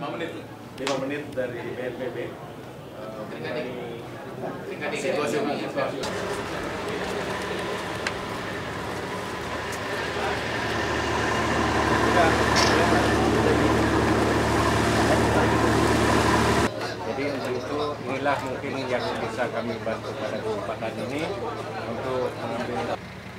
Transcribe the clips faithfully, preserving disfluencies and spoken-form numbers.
lima menit dari B N P B. Mengenai situasi umum. Jadi untuk itu inilah mungkin yang bisa kami bantu pada kesempatan ini untuk mengambil.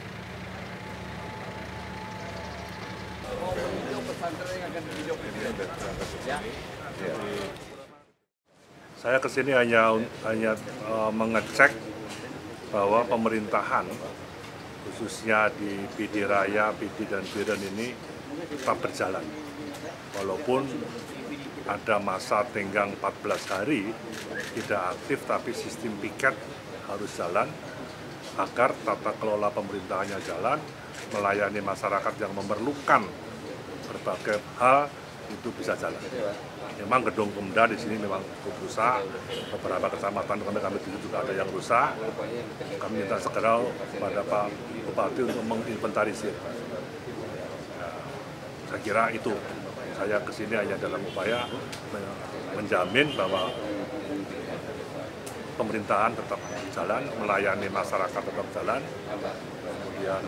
Saya kesini hanya hanya uh, mengecek bahwa pemerintahan khususnya di P D Raya, P D dan Biren ini tetap berjalan. Walaupun ada masa tenggang empat belas hari tidak aktif, tapi sistem piket harus jalan agar tata kelola pemerintahannya jalan, melayani masyarakat yang memerlukan berbagai hal itu bisa jalan. Memang gedung Pemda di sini memang cukup rusak, beberapa kecamatan kami kami juga ada yang rusak. Kami minta segera kepada Pak Bupati untuk menginventarisir. Ya, saya kira itu. Saya kesini hanya dalam upaya menjamin bahwa pemerintahan tetap jalan, melayani masyarakat tetap jalan, kemudian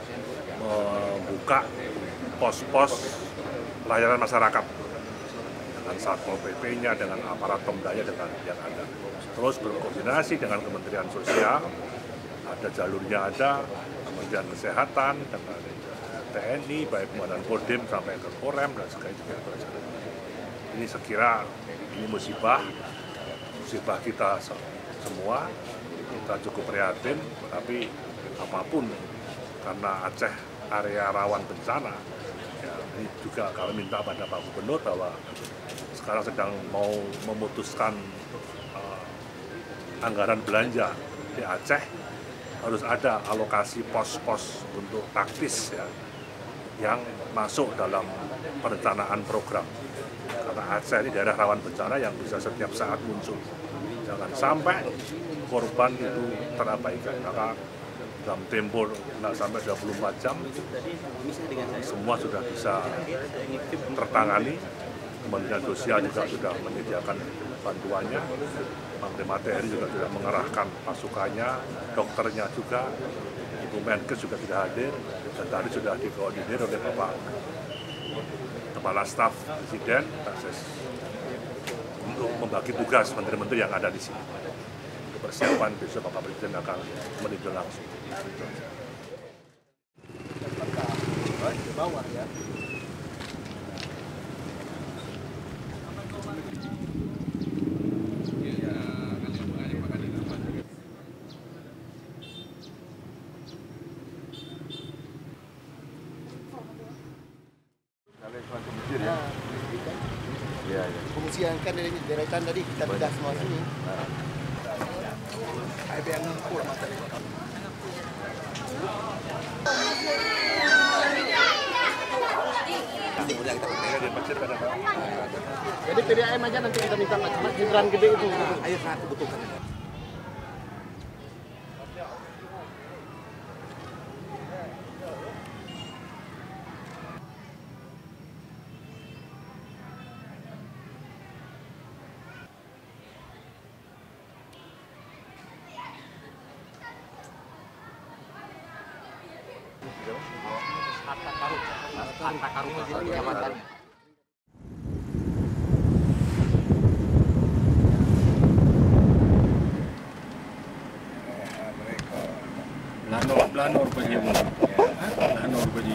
membuka pos-pos layanan masyarakat dengan Satpol P P-nya, dengan aparat Pemdanya, dengan yang ada. Terus berkoordinasi dengan Kementerian Sosial, ada jalurnya ada, Kementerian Kesehatan, dengan T N I, baik Komandan Kodim sampai ke Korem dan sebagainya. Ini sekira ini musibah, musibah kita semua, kita cukup prihatin, tapi apapun karena Aceh area rawan bencana, ya, ini juga kalau minta pada Pak Gubernur bahwa sekarang sedang mau memutuskan uh, anggaran belanja di Aceh, harus ada alokasi pos-pos untuk taktis ya, yang masuk dalam perencanaan program. Karena Aceh ini daerah rawan bencana yang bisa setiap saat muncul. Jangan sampai korban itu terabaikan. Maka dalam tempo tidak sampai dua puluh empat jam, semua sudah bisa tertangani. Kementerian Sosial juga sudah menyediakan bantuannya. Panglima T N I juga sudah mengerahkan pasukannya, dokternya juga. Ibu Menkes juga tidak hadir, dan tadi sudah dikoordinir oleh Bapak Kepala Staf Presiden untuk membagi tugas menteri-menteri yang ada di sini. Untuk persiapan besok Bapak Presiden akan meninjau langsung. Ke bawah ya. Ya, ya. Pengungsian kan dari deretan tadi kita pindah semua sini. Jadi P D A M aja nanti kita minta macam-macam hidran gede itu. Ayo satu butuhkan. Lanor, lanor pergi mu. Lanor pergi.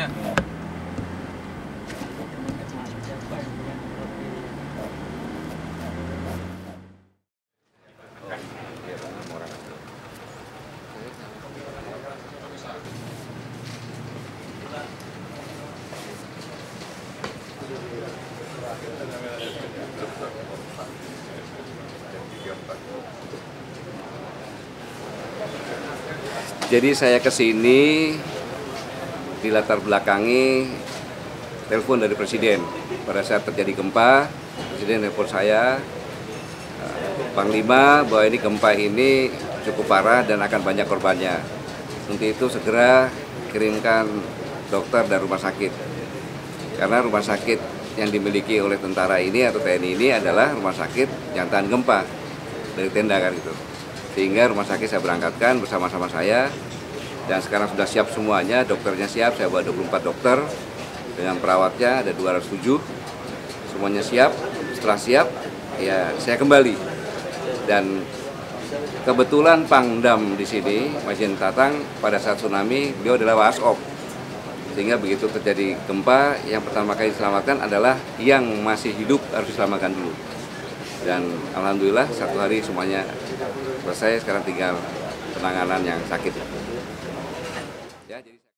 Jadi saya ke sini dilatar belakangi telepon dari Presiden. Pada saat terjadi gempa, Presiden telepon saya, Panglima, bahwa ini gempa ini cukup parah dan akan banyak korbannya. Untuk itu segera kirimkan dokter dari rumah sakit. Karena rumah sakit yang dimiliki oleh tentara ini atau T N I ini adalah rumah sakit yang tahan gempa dari tenda kan gitu. Sehingga rumah sakit saya berangkatkan bersama-sama saya dan sekarang sudah siap semuanya, dokternya siap, saya bawa dua puluh empat dokter dengan perawatnya ada dua ratus tujuh, semuanya siap. Setelah siap, ya saya kembali dan kebetulan Pangdam di sini, Majen Tatang pada saat tsunami beliau adalah wasop. Sehingga begitu terjadi gempa, yang pertama kali diselamatkan adalah yang masih hidup harus diselamatkan dulu. Dan alhamdulillah satu hari semuanya selesai, sekarang tinggal penanganan yang sakit.